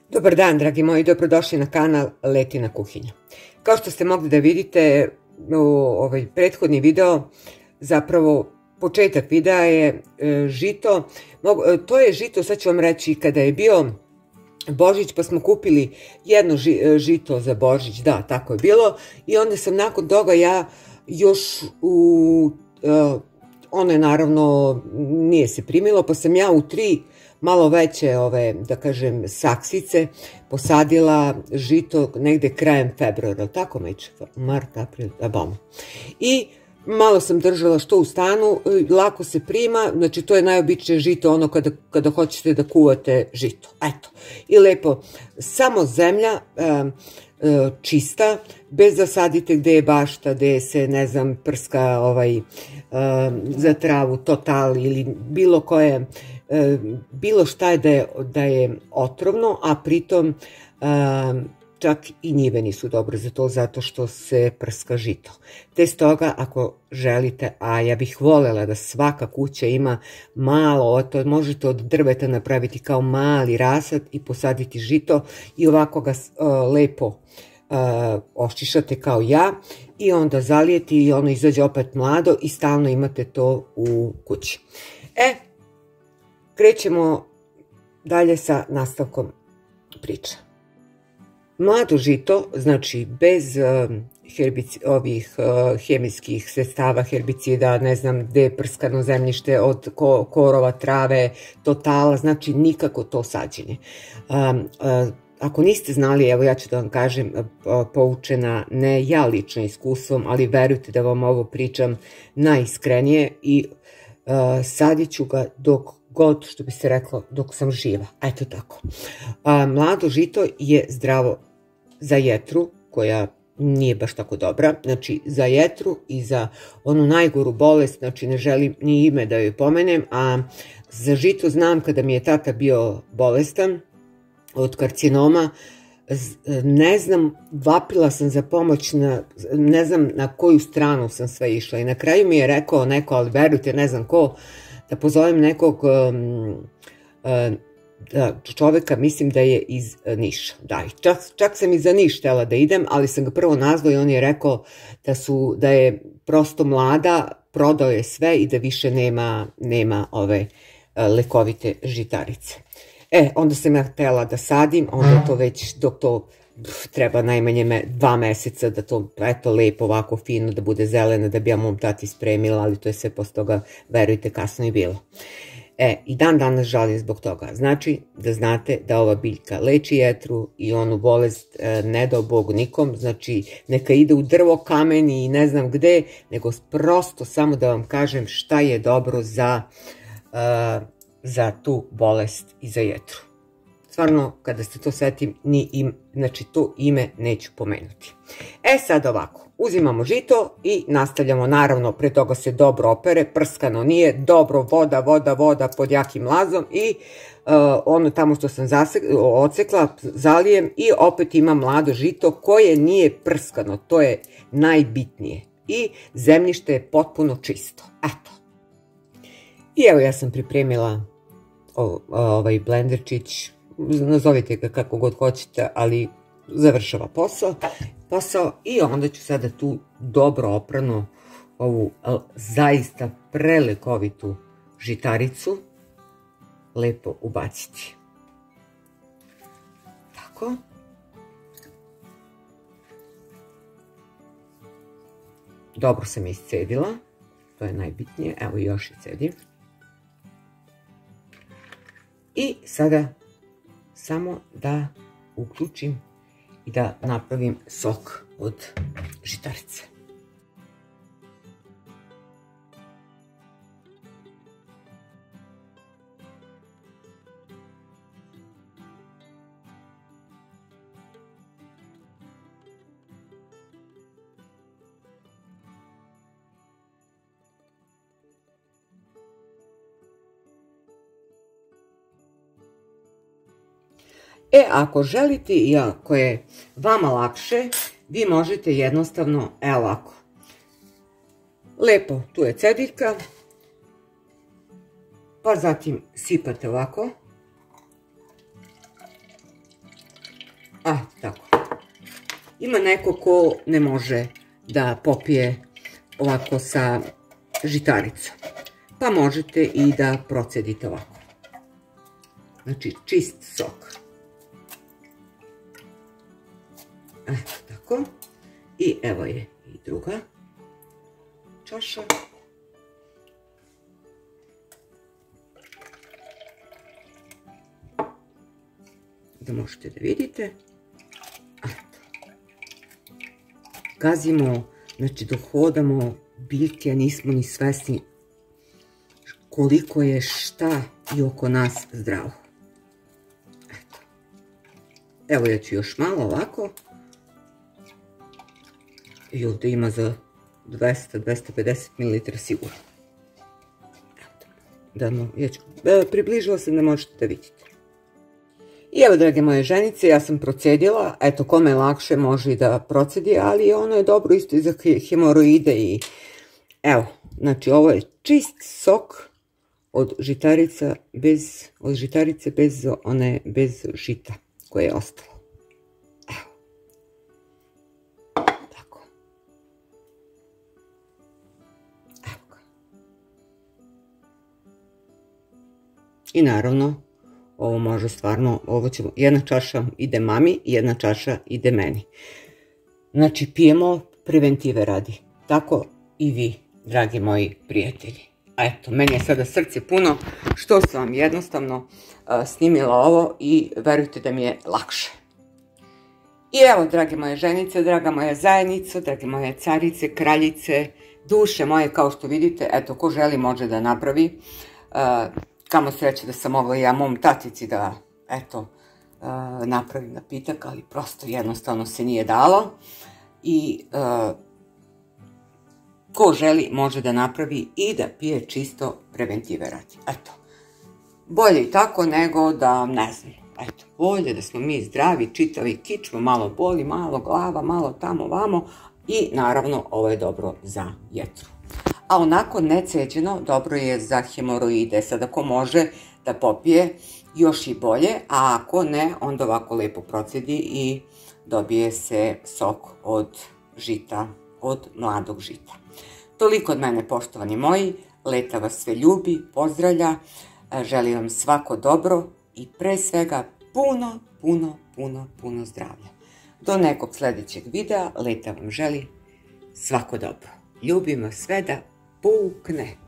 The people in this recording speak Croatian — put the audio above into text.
Dobar dan, dragi moji, dobrodošli na kanal Letina kuhinja. Kao što ste mogli da vidite, prethodni video, zapravo početak videa je žito. To je žito, sad ću vam reći, kada je bio Božić pa smo kupili jedno žito za Božić, da, tako je bilo. I onda sam nakon toga ja još ono je naravno nije se primilo, pa sam ja u 3 malo veće, da kažem, saksice posadila žito negde krajem februara, tako meče, mart, april, i malo sam držala što u stanu, lako se prima, znači to je najobičnije žito, ono kada hoćete da kuvate žito, eto, i lepo, samo zemlja, čista, bez da sadite gde je bašta, gde se, ne znam, prska za travu, total ili bilo koje, bilo šta je da je otrovno, a pritom čak i njive nisu dobre za to, zato što se prska žito. Te stoga, ako želite, a ja bih voljela da svaka kuća ima malo, to možete od drveta napraviti kao mali rasad i posaditi žito i ovako ga lepo oščišate kao ja i onda zalijeti i ono izađe opet mlado i stalno imate to u kući. Krećemo dalje sa nastavkom priče. Mlado žito, znači bez ovih hemijskih sredstava, herbicida, ne znam gde je prskano zemljište od korova, trave, totala, znači nikako to sađenje. Ako niste znali, evo ja ću da vam kažem, poučena ne ja lično iskustvom, ali verujte da vam ovo pričam najiskrenije i sadit ću ga dok god, što bi se reklo, dok sam živa. Eto tako. Mlado žito je zdravo za jetru, koja nije baš tako dobra, znači za jetru i za onu najgoru bolest, znači ne želim ni ime da joj pomenem, a za žito znam kada mi je tata bio bolestan od karcinoma, ne znam, vapila sam za pomoć, ne znam na koju stranu sam sve išla i na kraju mi je rekao neko, ali verujte, ne znam ko, da pozovem nekog čoveka, mislim da je iz Niša. Da, čak sam i za Niš htjela da idem, ali sam ga prvo nazvao i on je rekao da je prosto mlada, prodao je sve i da više nema ove lekovite žitarice. Onda sam ja htjela da sadim, onda to već dok to treba najmanje 2 meseca da to, eto, lepo, ovako fino, da bude zelena, da bi ja mom tati spremila, ali to je sve posle toga, verujte, kasno je bilo. I dan danas žalim zbog toga. Znači, da znate da ova biljka leči jetru i onu bolest ne dao Bog nikom, znači neka ide u drvo, kamen i ne znam gde, nego prosto samo da vam kažem šta je dobro za tu bolest i za jetru. Stvarno, kada se to setim, znači to ime neću pomenuti. Sad ovako, uzimamo žito i nastavljamo, naravno, pre toga se dobro opere, prskano nije, dobro voda pod jakim lazom i ono tamo što sam odsekla, zalijem i opet imam mlado žito koje nije prskano, to je najbitnije i zemljište je potpuno čisto, eto. I evo ja sam pripremila ovaj blenderčić, nazovite ga kako god hoćete, ali završava posao i onda ću sada tu dobro oprano ovu zaista prelekovitu žitaricu lepo ubaciti. Tako. Dobro sam iscedila, to je najbitnije, evo još i cedim. I sada samo da uključim i da napravim sok od žitarice. Ako želite i ako je vama lakše, vi možete jednostavno, evo ovako, lepo, tu je cediljka, pa zatim sipate ovako, Ima neko ko ne može da popije ovako sa žitaricom. Pa možete i da procedite ovako. Znači čist sok. Eto tako. I evo je i druga čaša. Da možete da vidite. Eto. Gazimo, znači dok hodamo biljke, nismo ni svesni koliko je šta i oko nas zdravo. Eto. Evo ja ću još malo ovako. I ovdje ima za 200-250 ml sigurno. Približila sam da možete da vidite. I evo, drage moje ženice, ja sam procedila. Eto, kome je lakše može i da procedi, ali ono je dobro isto i za hemoroide. I evo, znači ovo je čist sok od žitarice bez žita koje je ostalo. Evo. Tako. Evo ga. I naravno, ovo može stvarno, jedna čaša ide mami, jedna čaša ide meni. Znači, pijemo preventive radi. Tako i vi, dragi moji prijatelji. A eto, meni je sada srce puno što sam vam jednostavno snimila ovo i verujte da mi je lakše. I evo, drage moje ženice, draga moja zajednico, drage moje carice, kraljice, duše moje, kao što vidite, eto, ko želi može da napravi. Kamo sreće da sam mogla ja mom tatici da, eto, napravim napitak, ali prosto jednostavno se nije dalo. I ko želi može da napravi i da pije čisto preventive radi. Eto, bolje i tako nego da, ne znam, eto, bolje da smo mi zdravi, čitavi, kičmo, malo boli, malo glava, malo tamo, vamo i naravno ovo je dobro za jetru. A onako neceđeno dobro je za hemoroide. Sad ako može da popije još i bolje, a ako ne, onda ovako lepo procedi i dobije se sok od žita, od mladog žita. Toliko od mene, poštovani moji, Leta vas sve ljubi, pozdravlja, želim vam svako dobro i pre svega puno zdravlja. Do nekog sljedećeg videa, Leta vam želi svako dobro. Ljubim vas sve da pukne.